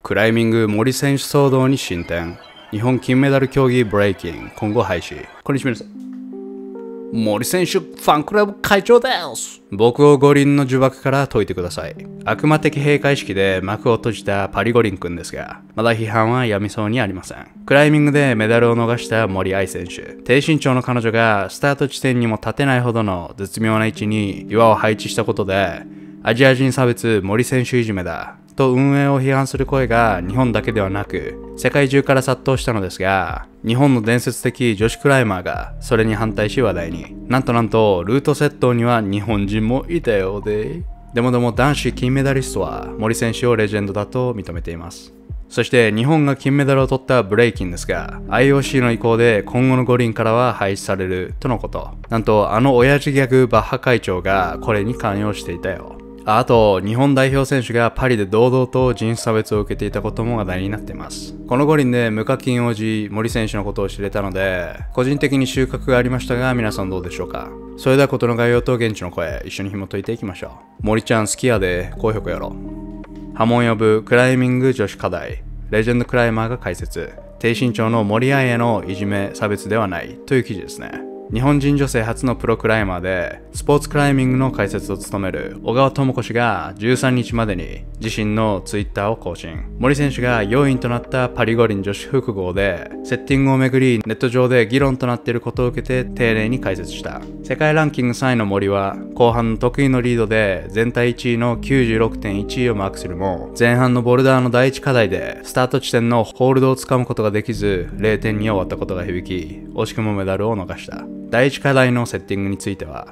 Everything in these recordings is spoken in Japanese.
クライミング森選手騒動に進展。日本金メダル競技ブレイキン今後廃止。こんにちは皆さん。森選手ファンクラブ会長です。僕を五輪の呪縛から解いてください。悪魔的閉会式で幕を閉じたパリ五輪くんですが、まだ批判はやみそうにありません。クライミングでメダルを逃した森愛選手。低身長の彼女がスタート地点にも立てないほどの絶妙な位置に岩を配置したことで、アジア人差別森選手いじめだと運営を批判する声が日本だけではなく世界中から殺到したのですが、日本の伝説的女子クライマーがそれに反対し話題に。なんとルート窃盗には日本人もいたようで。でも男子金メダリストは森選手をレジェンドだと認めています。そして日本が金メダルを取ったブレイキンですが、 IOC の意向で今後の五輪からは廃止されるとのこと。なんと親父ギャグバッハ会長がこれに関与していたよ。あと、日本代表選手がパリで堂々と人種差別を受けていたことも話題になっています。この五輪で無課金王子森選手のことを知れたので、個人的に収穫がありましたが、皆さんどうでしょうか。それではことの概要と現地の声、一緒に紐解いていきましょう。森ちゃん好きやで、高評価やろ。波紋呼ぶクライミング女子課題、レジェンドクライマーが解説。低身長の森愛へのいじめ差別ではないという記事ですね。日本人女性初のプロクライマーでスポーツクライミングの解説を務める小川智子氏が13日までに自身のツイッターを更新。森選手が要因となったパリ五輪女子複合でセッティングをめぐりネット上で議論となっていることを受けて丁寧に解説した。世界ランキング3位の森は後半の得意のリードで全体1位の 96.1 位をマークするも、前半のボルダーの第一課題でスタート地点のホールドをつかむことができず 0 点に終わったことが響き、惜しくもメダルを逃した。第一課題のセッティングについては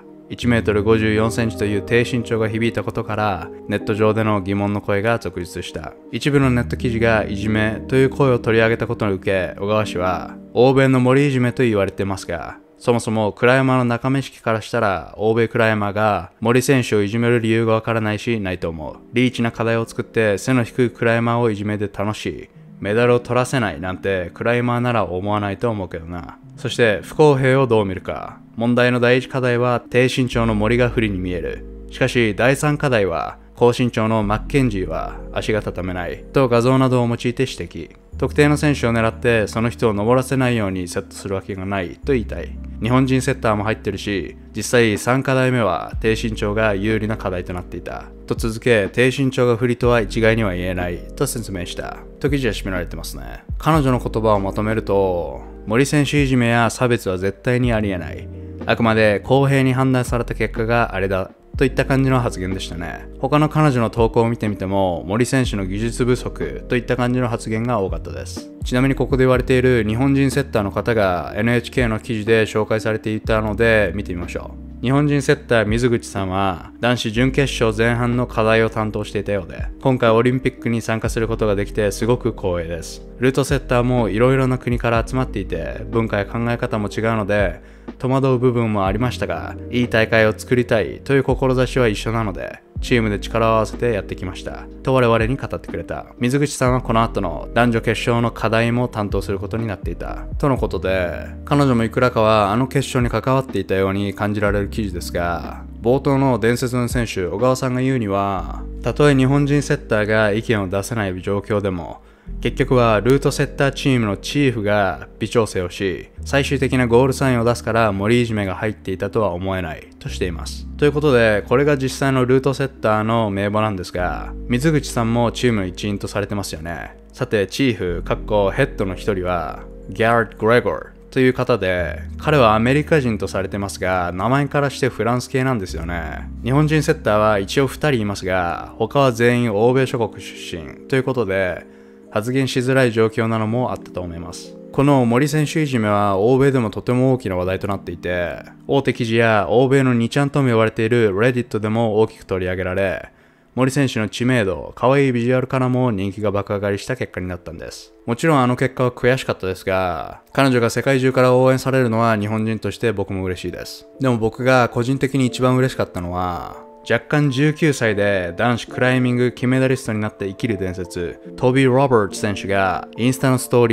1m54cm という低身長が響いたことからネット上での疑問の声が続出した。一部のネット記事がいじめという声を取り上げたことを受け、小川氏は欧米の森いじめと言われてますが、そもそもクライマーの仲間意識からしたら欧米クライマーが森選手をいじめる理由がわからないしないと思う。リーチな課題を作って背の低いクライマーをいじめて楽しい、メダルを取らせないなんてクライマーなら思わないと思うけどな。そして不公平をどう見るか。問題の第一課題は低身長の森が不利に見える。しかし第三課題は高身長のマッケンジーは足が畳めないと画像などを用いて指摘。特定の選手を狙ってその人を登らせないようにセットするわけがないと言いたい。日本人セッターも入ってるし、実際3課題目は低身長が有利な課題となっていたと続け、低身長が不利とは一概には言えないと説明したと記事は締められてますね。彼女の言葉をまとめると、森選手いじめや差別は絶対にありえない、あくまで公平に判断された結果があれだといった感じの発言でしたね。他の彼女の投稿を見てみても森選手の技術不足といった感じの発言が多かったです。ちなみにここで言われている日本人セッターの方が NHK の記事で紹介されていたので見てみましょう。日本人セッター水口さんは男子準決勝前半の課題を担当していたようで、今回オリンピックに参加することができてすごく光栄です。ルートセッターもいろいろな国から集まっていて文化や考え方も違うので戸惑う部分もありましたが、いい大会を作りたいという志は一緒なのでチームで力を合わせてやってきましたと我々に語ってくれた。水口さんはこの後の男女決勝の課題も担当することになっていたとのことで、彼女もいくらかは決勝に関わっていたように感じられる記事ですが、冒頭の伝説の選手小川さんが言うには、たとえ日本人セッターが意見を出せない状況でも結局はルートセッターチームのチーフが微調整をし最終的なゴールサインを出すから森いじめが入っていたとは思えないとしています。ということでこれが実際のルートセッターの名簿なんですが、水口さんもチームの一員とされてますよね。さてチーフヘッドの一人はギャレット・グレゴーという方で、彼はアメリカ人とされてますが名前からしてフランス系なんですよね。日本人セッターは一応2人いますが他は全員欧米諸国出身ということで発言しづらい状況なのもあったと思います。この森選手いじめは欧米でもとても大きな話題となっていて、大手記事や欧米の2ちゃんとも呼ばれている Reddit でも大きく取り上げられ、森選手の知名度、可愛いビジュアルからも人気が爆上がりした結果になったんです。もちろん結果は悔しかったですが、彼女が世界中から応援されるのは日本人として僕も嬉しいです。でも僕が個人的に一番嬉しかったのは、若干19歳で男子クライミング金メダリストになって生きる伝説トビー・ロバーツ選手がインスタのストーリーで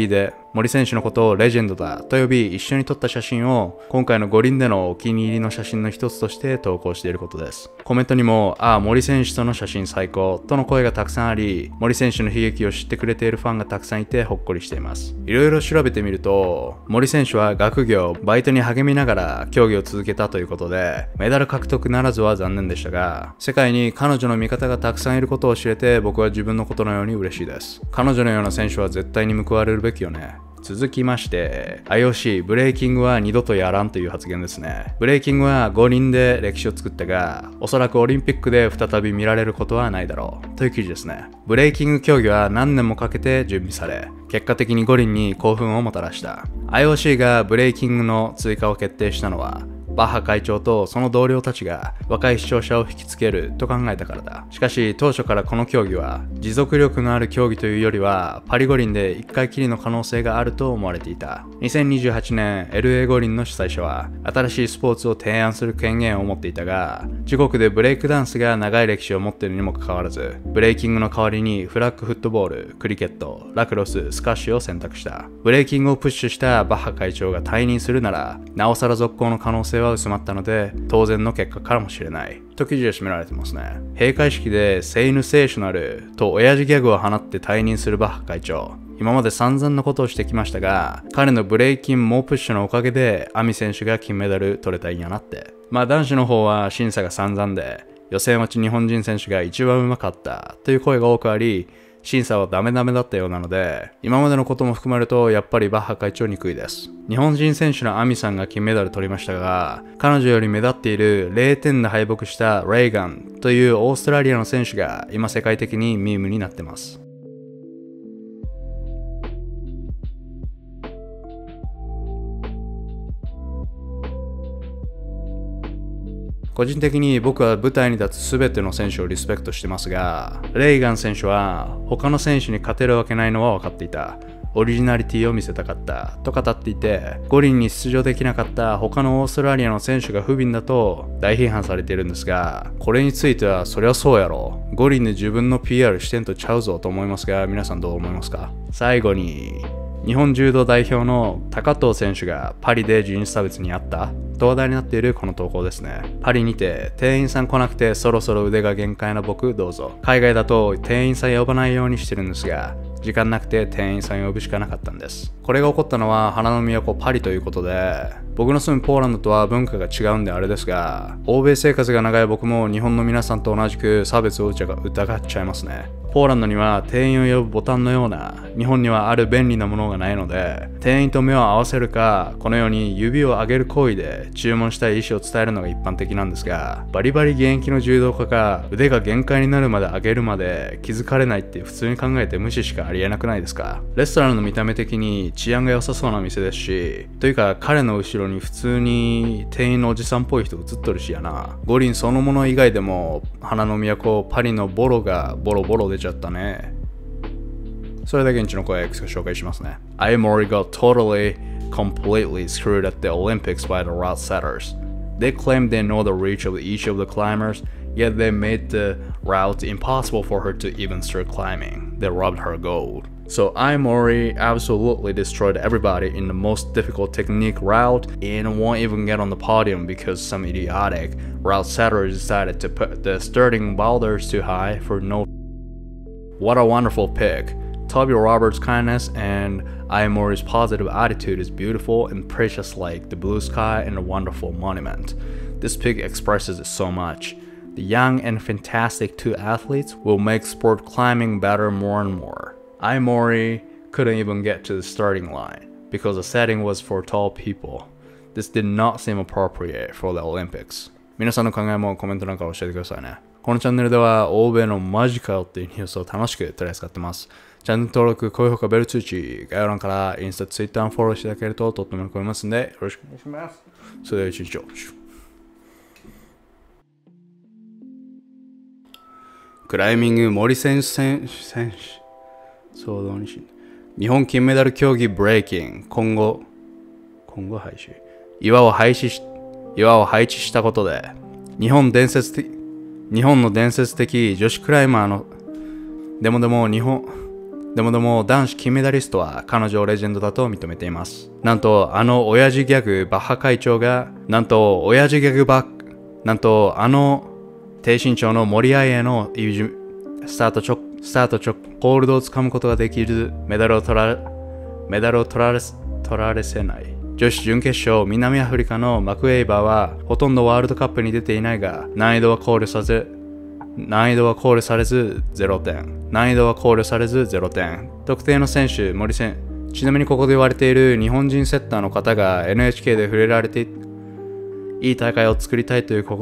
森選手のことをレジェンドだと呼び、一緒に撮った写真を今回の五輪でのお気に入りの写真の一つとして投稿していることです。コメントにも、森選手との写真最高との声がたくさんあり、森選手の悲劇を知ってくれているファンがたくさんいてほっこりしています。いろいろ調べてみると、森選手は学業、バイトに励みながら競技を続けたということで、メダル獲得ならずは残念でしたが、世界に彼女の味方がたくさんいることを知れて、僕は自分のことのように嬉しいです。彼女のような選手は絶対に報われるべきよね。続きまして IOC ブレイキングは二度とやらんという発言ですね。ブレイキングは五輪で歴史を作ったが、おそらくオリンピックで再び見られることはないだろうという記事ですね。ブレイキング競技は何年もかけて準備され、結果的に五輪に興奮をもたらした。 IOC がブレイキングの追加を決定したのは、バッハ会長とその同僚たちが若い視聴者を引きつけると考えたからだ。しかし当初からこの競技は持続力のある競技というよりはパリ五輪で1回きりの可能性があると思われていた。2028年 LA 五輪の主催者は新しいスポーツを提案する権限を持っていたが、自国でブレイクダンスが長い歴史を持っているにもかかわらず、ブレイキングの代わりにフラッグフットボール、クリケット、ラクロス、スカッシュを選択した。ブレイキングをプッシュしたバッハ会長が退任するなら、なおさら続行の可能性は薄まったので、当然の結果かもしれないと記事で締められてますね。閉会式でセイヌセーショナルと親父ギャグを放って退任するバッハ会長。今まで散々なことをしてきましたが、彼のブレイキン猛プッシュのおかげでアミ選手が金メダル取れたんやなって。男子の方は審査が散々で、予選落ち日本人選手が一番うまかったという声が多くあり、審査はダメだったようなので、今までのことも含まれるとやっぱりバッハ会長にくいです。日本人選手のアミさんが金メダル取りましたが、彼女より目立っている0点で敗北したレイガンというオーストラリアの選手が今世界的にミームになってます。個人的に僕は舞台に立つ全ての選手をリスペクトしてますが、レイガン選手は他の選手に勝てるわけないのは分かっていた。オリジナリティを見せたかったと語っていて、五輪に出場できなかった他のオーストラリアの選手が不憫だと大批判されているんですが、これについてはそりゃそうやろ、五輪で自分の PR してんとちゃうぞと思いますが、皆さんどう思いますか？最後に、日本柔道代表の高藤選手がパリで人種差別にあったと話題になっているこの投稿ですね。パリにて店員さん来なくてそろそろ腕が限界な僕どうぞ。海外だと店員さん呼ばないようにしてるんですが、時間なくて店員さん呼ぶしかなかったんです。これが起こったのは花の都パリということで、僕の住むポーランドとは文化が違うんであれですが、欧米生活が長い僕も日本の皆さんと同じく差別を疑っちゃいますね。ポーランドには店員を呼ぶボタンのような、日本にはある便利なものがないので、店員と目を合わせるか、このように指を上げる行為で注文したい意思を伝えるのが一般的なんですが、バリバリ現役の柔道家が腕が限界になるまで上げるまで気づかれないって普通に考えて無視しかありえなくないですか？レストランの見た目的に治安が良さそうな店ですし、というか彼の後ろに普通に店員のおじさんっぽい人映っとるしやな。五輪そのもの以外でも花の都パリのボロがボロボロ出ちゃったね。それで現地の声いくつか紹介しますね。Aomori got completely screwed at the Olympics by the route setters. They claim they know the reach of each of the climbers, yet they made the route impossible for her to even start climbing. They robbed her gold. So Aomori absolutely destroyed everybody in the most difficult technique route and won't even get on the podium because some idiotic route setter decided to put the starting boulders too high for no. What a wonderful pick. Toby Roberts' kindness and Aomori's positive attitude is beautiful and precious like the blue sky and a wonderful monument. This pick expresses it so much. The young and fantastic two athletes will make sport climbing better more and more. Aomori couldn't even get to the starting line because the setting was for tall people. This did not seem appropriate for the Olympics. 皆さんの考えもコメントなんか教えてくださいね。このチャンネルでは欧米のマジかよっていうニュースを楽しく取り扱ってます。チャンネル登録、高評価、ベル通知、概要欄からインスタ、ツイッターをフォローしていただけるととっても喜びますのでよろしくお願いします。それでは一日を。クライミング森選手騒動にし日本金メダル競技ブレイキン今後廃止岩を配置したことで日本の伝説的女子クライマーのでも日本でも男子金メダリストは彼女をレジェンドだと認めています。なんと親父ギャグバッハ会長が低身長の森合へのスタート直ホールドをつかむことができずメダルを取られせない。女子準決勝、南アフリカのマクウェイバーはほとんどワールドカップに出ていないが難易度は考慮されず0点。特定の選手、森選手。ちなみにここで言われている日本人セッターの方が NHK で触れられていい大会を作りたいという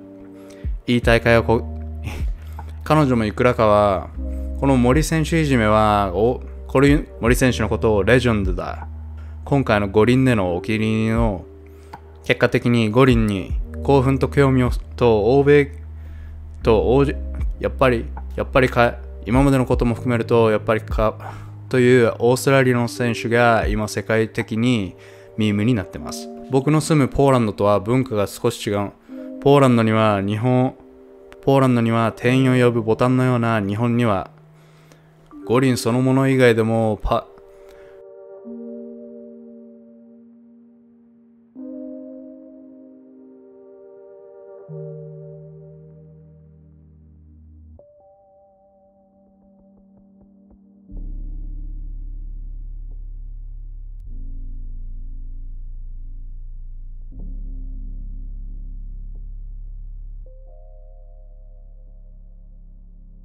彼女もいくらかはこの森選手いじめは森選手のことをレジェンドだ。今回の五輪でのお気に入りの結果的に五輪に興奮と興味をと欧米とやっぱり今までのことも含めるとというオーストラリアの選手が今世界的にミームになってます。僕の住むポーランドとは文化が少し違う。ポーランドには店員を呼ぶボタンのような、日本には五輪そのもの以外でも